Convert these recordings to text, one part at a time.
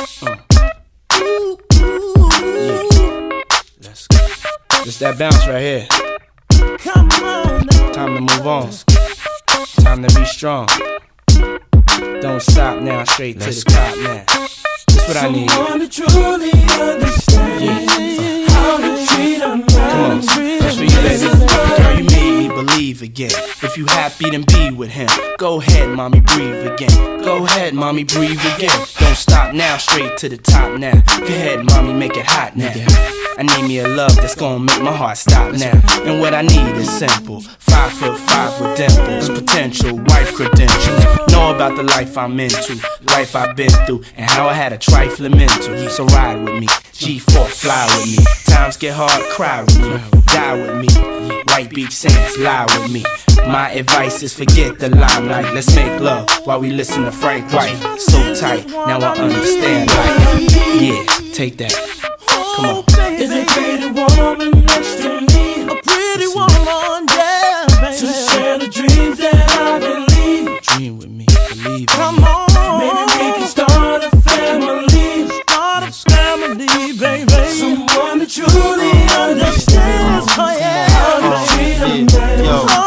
Let's go. Just that bounce right here. Come on now. Time to move on. Time to be strong. Don't stop now, straight to the top now. That's what I need. Someone to truly understand how to treat a man. Come on, that's for you, baby. Girl, you made me believe again. If you happy, then be with him. Go ahead, mommy, breathe again. Go ahead, mommy, breathe again. Don't stop now, straight to the top now. Go ahead, mommy, make it hot now. I need me a love that's gonna make my heart stop now. And what I need is simple. 5'5" with dimples, potential wife credentials. Know about the life I'm into, life I've been through, and how I had a trifling mental. So ride with me, G4, fly with me. Times get hard, cry with me, die with me. White beach sands, lie with me. My advice is forget the limelight. Let's make love while we listen to Frank White. So tight, now I understand life. Yeah, take that. Come on. Is a pretty woman next to me? A pretty woman, yeah, baby. To share the dreams that I believe. Dream with me, believe in Come me. on, maybe we can start a family. Start a family, baby. Someone that truly understands, oh yeah, how to treat a man.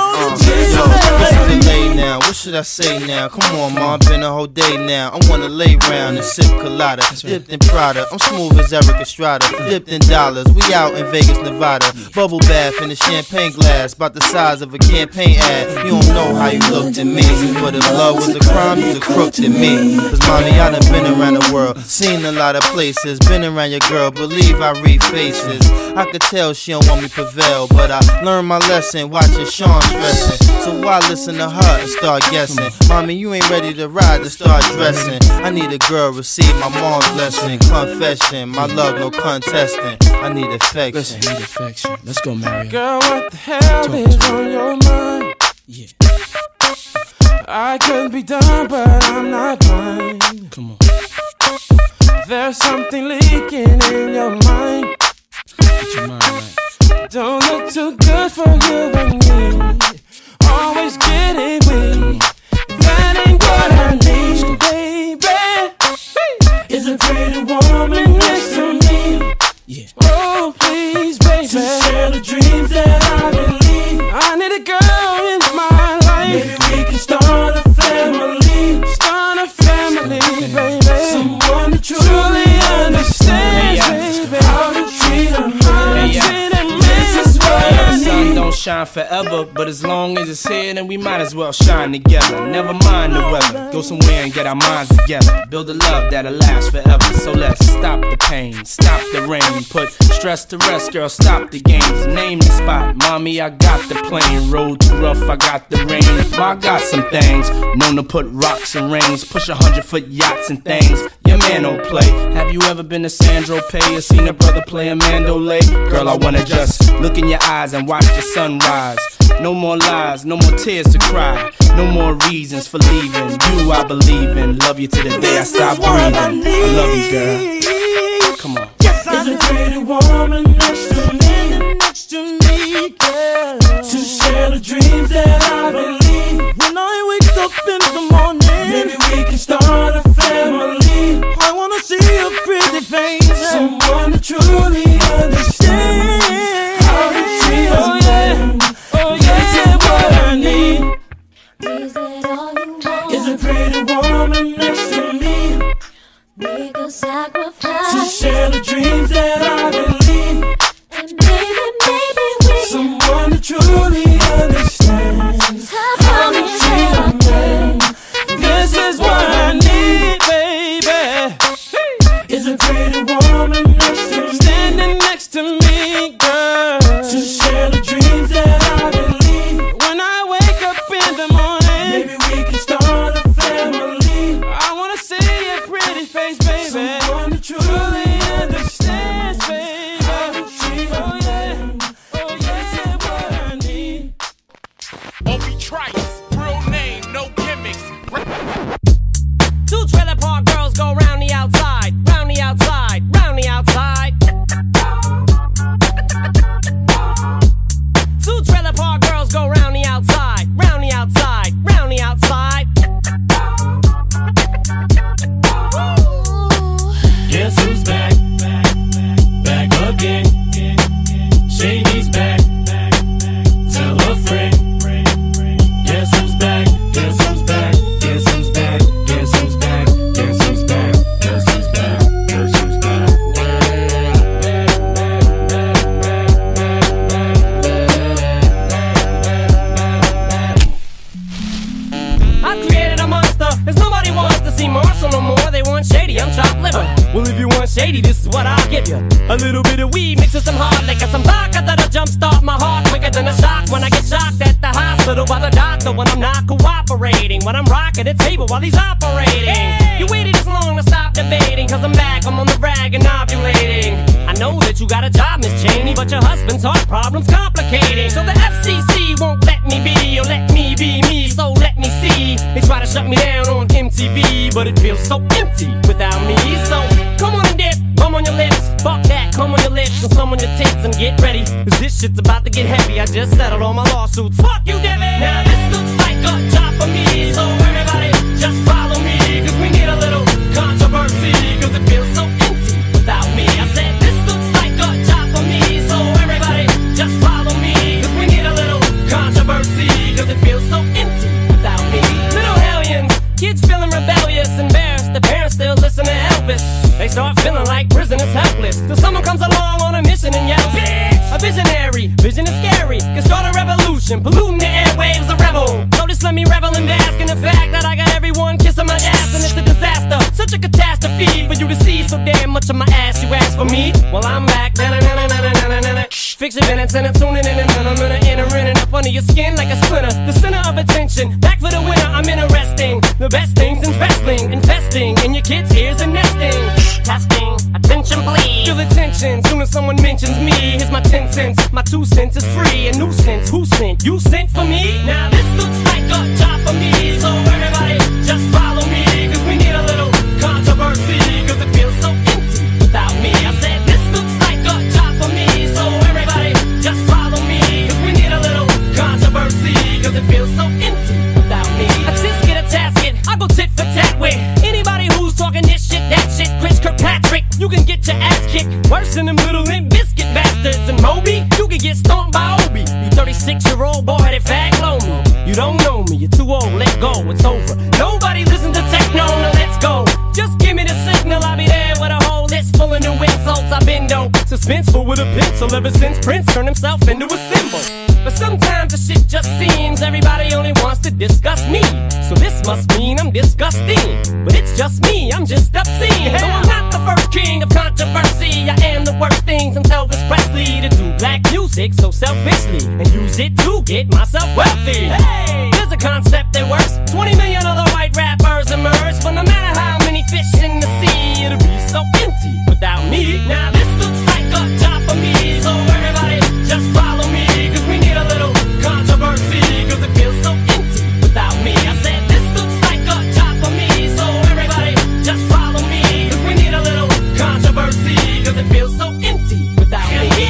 What's the delay now? What should I say now? Come on, ma, been a whole day now. I wanna lay round and sip colada, dipped in Prada. I'm smooth as Eric Estrada, dipped in dollars. We out in Vegas, Nevada. Bubble bath in a champagne glass, about the size of a campaign ad. You don't know how you looked at me, but if love was a crime, you's a crook to me. Cause mommy, I done been around the world, seen a lot of places, been around your girl, believe I read faces. I could tell she don't want me prevail, but I learned my lesson watching Sean stressing. So why listen to her and start guessing? Mommy, you ain't ready to ride to start dressing. I need a girl, receive my mom's blessing. Confession, my love, no contesting. I need affection. Listen, I need affection. Let's go, Mario. Girl, what the hell is on your mind? Yeah. I could be done, but I'm not blind. Come on. There's something leaking in your mind. Get your mind right. Don't look too good for you and me. Always getting weak. That ain't what I need, baby. Is a pretty woman next to me. Yeah. Oh, please, baby. To share the dreams that I believe. I need a girl in my life. Maybe we can start a family. Start a family, baby. Someone that truly understands, baby. How to treat a man. This is what I need. Sun don't shine forever, but as long as it's here, then we might as well shine together. Never mind the weather, go somewhere and get our minds together. Build a love that'll last forever. So let's stop the pain, stop the rain, put stress to rest, girl, stop the games. Name the spot, mommy, I got the plane. Road too rough, I got the rain. I got some things, known to put rocks and rings, push 100-foot yachts and things. Your man don't play. Have you ever been to Sandro Pay or seen a brother play a mandolay? Girl, I wanna just look in your eyes and watch the sunrise. No more lies, no more tears to cry. No more reasons for leaving. You I believe in. Love you to the day I stop breathing. I love you, girl. Come on. Yes, I need a pretty woman next to me, girl. To share the dreams that I believe. When I wake up in the morning, maybe we can start a family. I wanna see a pretty face, someone to truly understand how to treat a man. Oh yeah, what I need. Is that all you want? Is a pretty woman next to me. Make a sacrifice to share the dreams that I believe. And maybe we someone to truly understands how to treat a man. going shady, this is what I'll give you. A little bit of weed mixed with some hard liquor, some vodka that'll jumpstart my heart quicker than a shock when I get shocked at the hospital by the doctor when I'm not cooperating, when I'm rocking the table while he's operating. You waited this long to stop debating, cause I'm back, I'm on the rag and ovulating. I know that you got a job, Miss Cheney, but your husband's heart problem's complicating. So the FCC won't let me be, or let me be me, so let me see. They try to shut me down on MTV, but it feels so empty without me. So come on and dip, come on your lips, fuck that, come on your lips, and some on your tits, and get ready, cause this shit's about to get heavy. I just settled all my lawsuits, fuck you, Debbie. Now this looks like a job for me, so everybody just follow me, cause we need a little controversy, cause it feels so empty without me. I said this looks like a job for me, so everybody just follow me, cause we need a little controversy, cause it feels so empty without me. Little hellions, kids feeling rebellious, embarrassed, the parents still listen to Elvis. They start feeling like prisoners helpless, till someone comes along on a mission and yells, bitch! A visionary, vision is scary, can start a revolution, polluting the airwaves, a rebel. So just let me revel and bask in the fact that I got everyone kissing my ass, and it's a disaster, such a catastrophe for you to see so damn much of my ass. You ask for me, well I'm back. Fix your minutes and I'm tuning in, and I'm gonna enter in and up under your skin like a splinter. The center of attention, back for the winner. I'm interesting, the best things in wrestling, investing in your kids' ears and nesting. Testing, attention please. Feel the tension, soon as someone mentions me. Here's my 10 cents, my 2 cents is free. A nuisance, who sent? You sent for me? Now this looks like a job for me, so everybody just follow me, cause we need a little controversy, cause it feels so empty without me. I said this looks like a job for me, so everybody just follow me, cause we need a little controversy, cause it feels so empty without me. I just get a tasket, I go tit for tat with anybody who's talking this shit, that shit. Chris Kirkpatrick, you can get your ass kicked worse than them little Limp Bizkit bastards. And Moby, you can get stomped by Obi. You 36-year-old boy that fag blow me. You don't know me, you're too old, let go, it's over. Nobody listen to techno, now let's go. Just give me the signal, I'll be there with a whole list full of new insults. I've been dope, suspenseful with a pencil ever since Prince turned himself into a symbol. But sometimes the shit just seems everybody only wants to discuss me. So this must mean I'm disgusting, but it's just me, I'm just obscene. So I'm not the first king of controversy, I am the worst thing since Elvis Presley to do black music so selfishly and use it to get myself wealthy. Hey, there's a concept that works. 20 million other white rappers emerge, but no matter how many fish in the sea, it'll be so empty without me. Now this looks like a job for me, so everybody just follow me, cause we need a little controversy, cause it feels so empty without me. I said this looks like a job for me, so everybody just follow me, cause we need a little controversy, cause it feels so empty without me.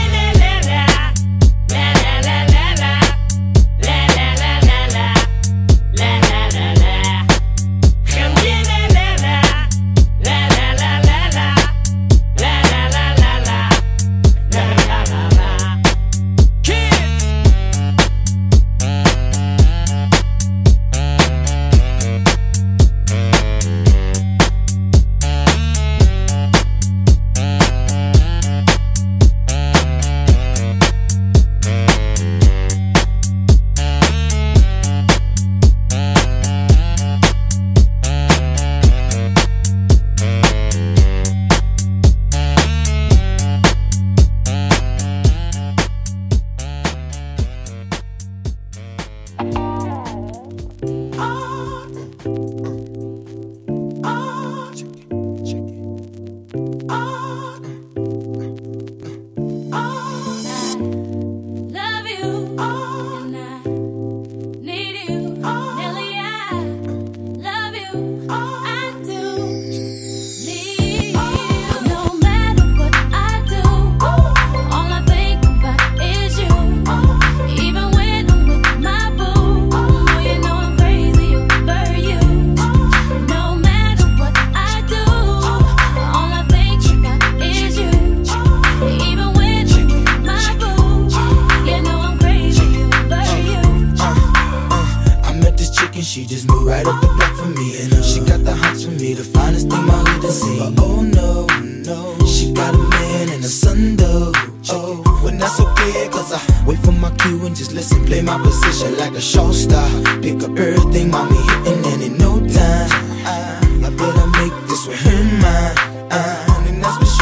She just moved right up the block for me, and she got the hots for me, the finest thing my hood has seen. But oh no, no, she got a man and a son though. Oh, when that's okay, cause I wait for my cue and just listen, play my position like a show star. Pick up everything, mommy hitting, and in no time I better make this with her mine, and that's what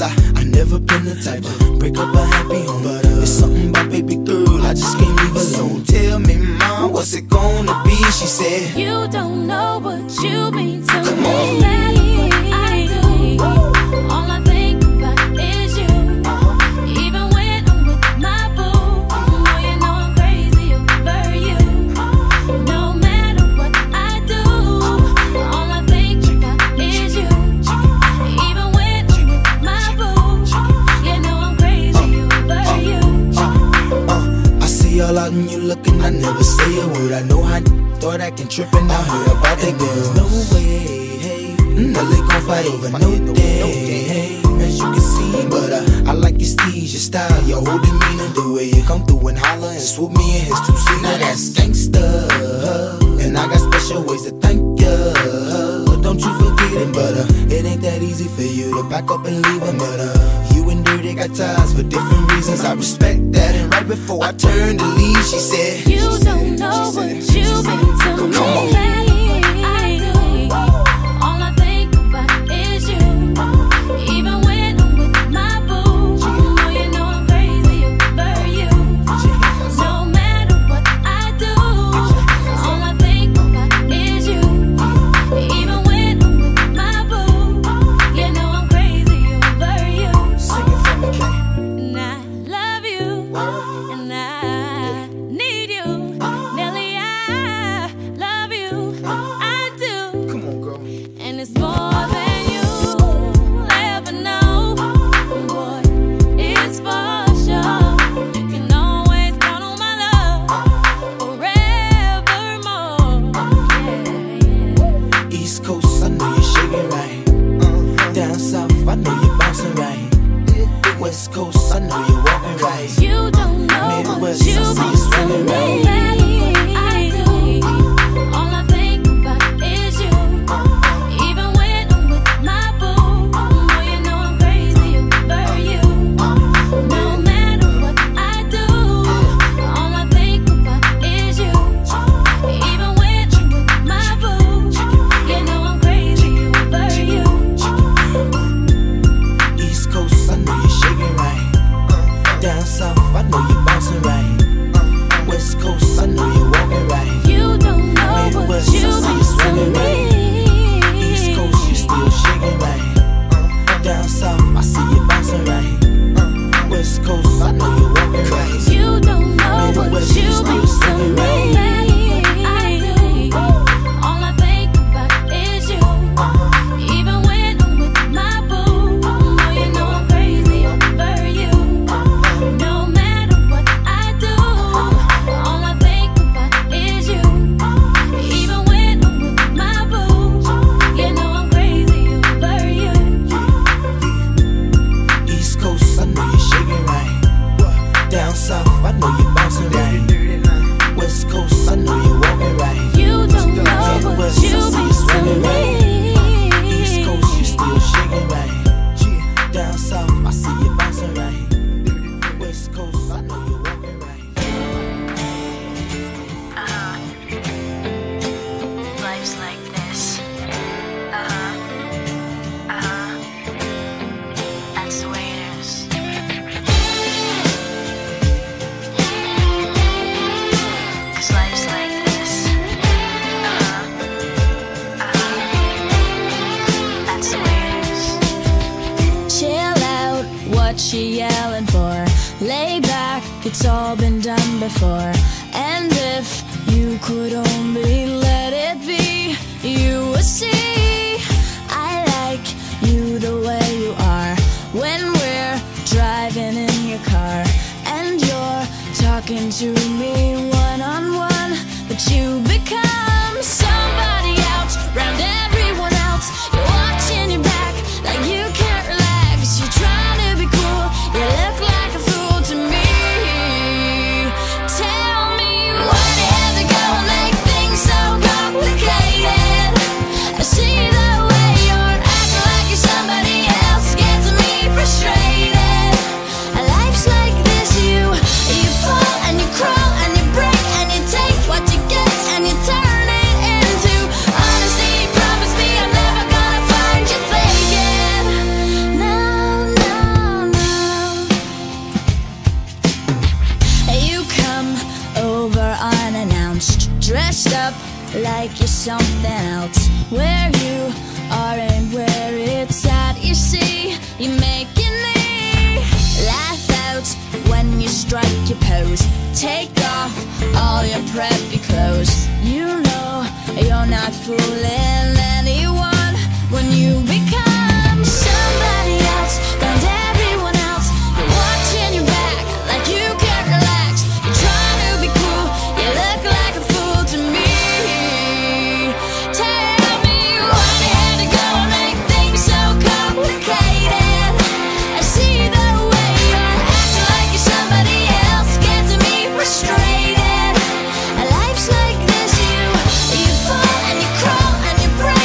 Cause I never been the type to break up a happy home. But it's something about baby girl, I just can't leave alone. So tell me, mom, what's it gonna be? She said, you don't know what you mean to come me. on. I do. All I think about is you. Even when I'm with my boo, oh, you know I'm crazy over you. No matter what I do, all I think about is you. Even when I'm with my boo, you know I'm crazy over you. I see all out and you looking, I never say a word. I know how thought acting trippin', I heard about that girl. No way, hey, no they gon' fight over no day, hey, as you can see. But I like your steez, your style, your whole demeanor, the way you come through and holler and swoop me in his two-seater. Now that's gangsta, and I got special ways to thank ya. Don't you forget it, but it ain't that easy for you to back up and leave him. But you and Dirty got ties for different reasons. I respect that. And right before I turned to leave, she said, you don't know what you mean to me. Come on. I do. All I think about is you. Even when I'm with my boo, oh, you know I'm crazy over you. No matter what I do, all I think about is you. Even when I'm with my boo, you know I'm crazy over you. Sing it for me, Kay. And I love you, and I need you. Nelly, I love you, I do. Come on, girl. And it's more than you'll ever know. Boy, it's for sure. You can always count on my love forevermore. Yeah. East Coast, I know you're shaking right. Down South, I know you're bouncing right. West Coast, I know you're walking right. You don't know what Midwest, you I see you mean to swinging me. right. I do. All I think about is you. Even when I'm with my boo, oh, you know I'm crazy over you. No matter what I do, all I think about is you. Even when I'm with my boo, you know I'm crazy over you. East Coast, I know you're shaking right. Down South, I know you're bouncing right. West Coast, I know you're walking right. You don't know what Midwest, you I see you mean to swinging right. me. East Coast, you still shaking right. Down South, I see you bouncing right. West Coast, I know you're walking right. You don't know what Midwest, you still mean to swinging me. right. I do. All I think about is you. Even when I'm with my boo, oh, you know I'm crazy over you. No matter what I do, all I think about is you. Even when I'm with my boo, you know I'm crazy over you. East Coast, I know you're shaking right. Down South, I know you're bouncing right. West Coast, I know you're walking right. You don't know what Midwest, you I see you mean to swinging right. East me. Coast, you still shaking right. Down South, I see you bouncing right. West Coast, I know you're walking right. Life's like this. That's the way it is. 'Cause life's like this. That's the way it is. Chill out, what you yelling for? Lay back, it's all been done before. And if you could only let it be, you would see I like you the way you are. When we're driving in your car and you're talking to me one-on-one, but you become somebody else round everyone else. You're watching your back like you can't relax. You're trying to be cool, you look like a fool to me. Tell me why you have to go and make things so complicated. I see like you're something else. Where you are and where it's at, you see, you're making me laugh out when you strike your pose. Take off all your preppy clothes. You know you're not fooling anyone when you become somebody else. Found everyone else. You're watching your back like you can't relax. You're trying to be cool. You look like a fool to me. Tell me why you had to go and make things so complicated. I see the way you're acting like you're somebody else, getting me frustrated. A life's like this, you fall and you crawl and you break.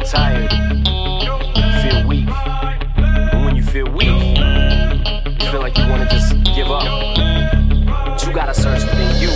tired, you feel weak. And when you feel weak, you feel like you wanna just give up. But you gotta search within you.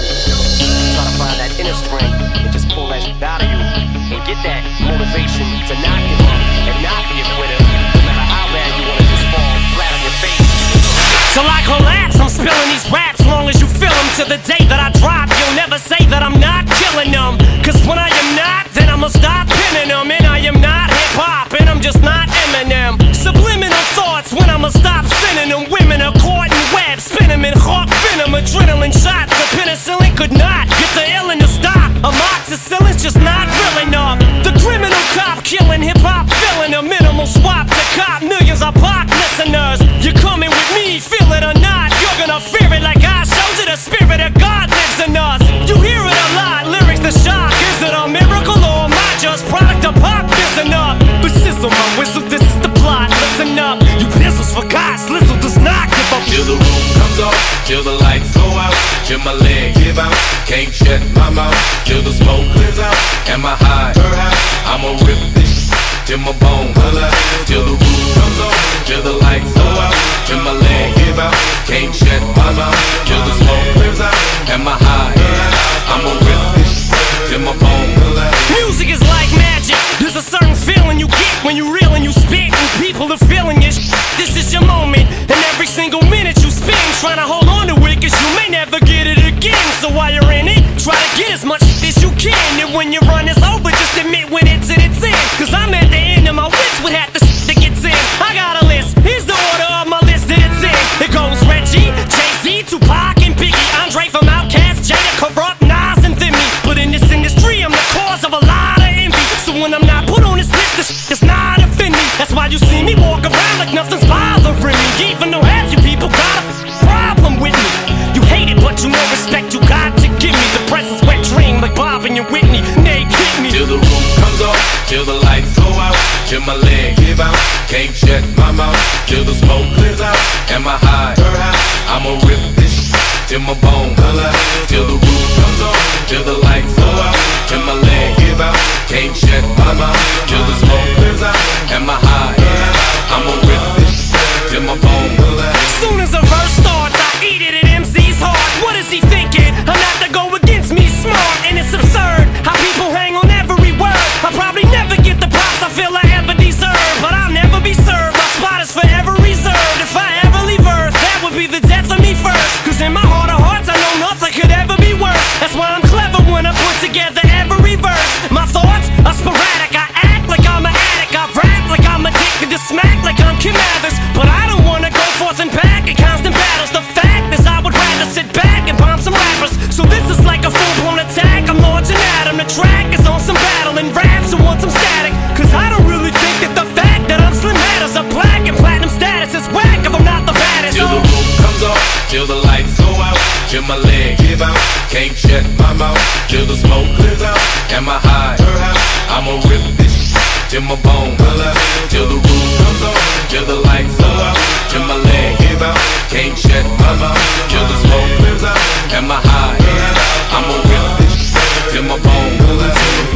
Try to find that inner strength and just pull that shit out of you. And get that motivation to not give up and not be a quitter. No matter how bad you wanna just fall flat on your face. Till I collapse, I'm spilling these raps long as you feel them. To the day that I drop, you'll never say that I'm not killing them. Cause when I am not, then I'ma stop pinning them. And I am not hip-hop, and I'm just not Eminem. Subliminal thoughts when I'ma stop sending them. Women are caught in webs, spin them in hawk venom. Adrenaline shots, the penicillin could not get the illin to stop. Amoxicillin's just not real enough. The criminal cop killing hip-hop, filling a minimal swap to cop millions of pop listeners. You're coming with me, feel it or not, you're gonna fear it like I showed you. The spirit of God lives in us. You hear it a lot, lyrics the shock. Is it a miracle or am I just product of pop? Listen up, but sizzle my whistle, this is the plot. Listen up, you pistols for God, Slizzle does not give up. Till the roof comes off, till the lights go out, till my legs give out, can't shut my mouth, till the smoke clears out, and my high, I'ma rip this till my bone holla, till the roof comes off, till the lights go out, till my legs give out, can't shut my mouth, till the smoke clears out, and my high, I'ma rip this till my bone holla. Music is like magic. There's a certain feeling you get when you reel and you spit, and people are feeling it. This is your moment, and every single minute you spend trying to hold on to it, cause you may never get it again. So while you're in it, try to get as much as you can. And when your run is over, just admit when it's in its end. Cause I'm at the end of my wits with half the shit that gets in. I got a list, here's the order of my list that it's in. It goes Reggie, Jay-Z, Tupac, and Biggie, Andre from Outkast, Jada, Corrupt, Nas, and Thimmy. But in this industry, I'm the cause of a lot of envy. So when I'm not put on this list, this shit does not offend me. That's why you see me walk around like nothing's bothering me. Even though half you people got a problem with me. You hate it, but you know respect you got to give me. The presence wet dream like Bob and your Whitney. Nay, kick me. Till the roof comes off, till the lights go out, till my legs give out, can't shut my mouth, till the smoke clears out, and my high, I'ma rip this till my bone holla, till the roof comes off, till the lights go out, till my legs give out, can't shut my mouth, till the smoke clears out, and my high, I'ma rip this till my bone holla. Soon as a verse starts, I eat it at MC's heart. What is he thinking? I'm not to go against me, smart, and it's absurd how people hang on every word. I'll probably never get the props I feel I ever deserve, but I'll never be served. My spot is forever reserved. If I ever leave Earth, that would be the death of me first. Cause in my heart of hearts, I know nothing could ever be worse. That's why I'm clever when I put together every verse. My thoughts are sporadic. I act like I'm an addict. I rap like I'm addicted to smack like I'm Kim Mathers. But I don't wanna go forth and back in constant battles. The fact is I would rather sit back and bomb some rappers. So this is like a full-blown attack. I'm launching at 'em. The track is on some battle and raps and want some static. Cause I don't really think that the fact that I'm Slim matters. A black and platinum status is whack if I'm not the baddest. Till the roof comes off, till the lights go out, till my legs give out, can't shut my mouth, till the smoke clears out, and my high, I'ma rip this till my bone holla, till the roof comes off, till the lights go out, till my legs give out, can't shut my mouth, till the smoke clears out, and my high, I'ma rip this till my bone holla,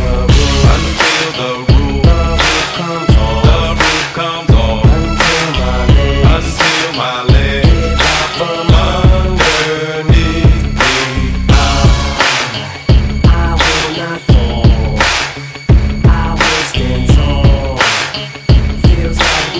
until the roof comes off, the roof comes off, until my legs from underneath me. I will not fall. I will stand tall. Feels like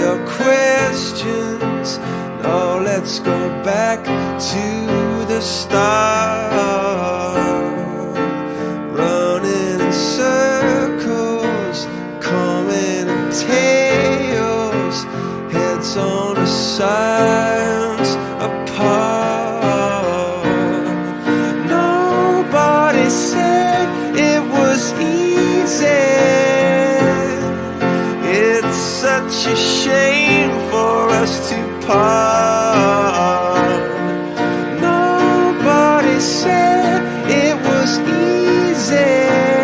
your questions. No, let's go back to the start. Running in circles, coming in tails, heads on the sides apart. Nobody said it was easy. It's such a shame for us to part. Nobody said it was easy.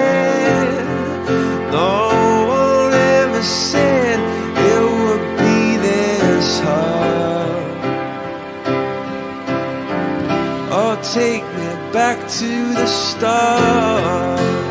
No one ever said it would be this hard. Oh, take me back to the start.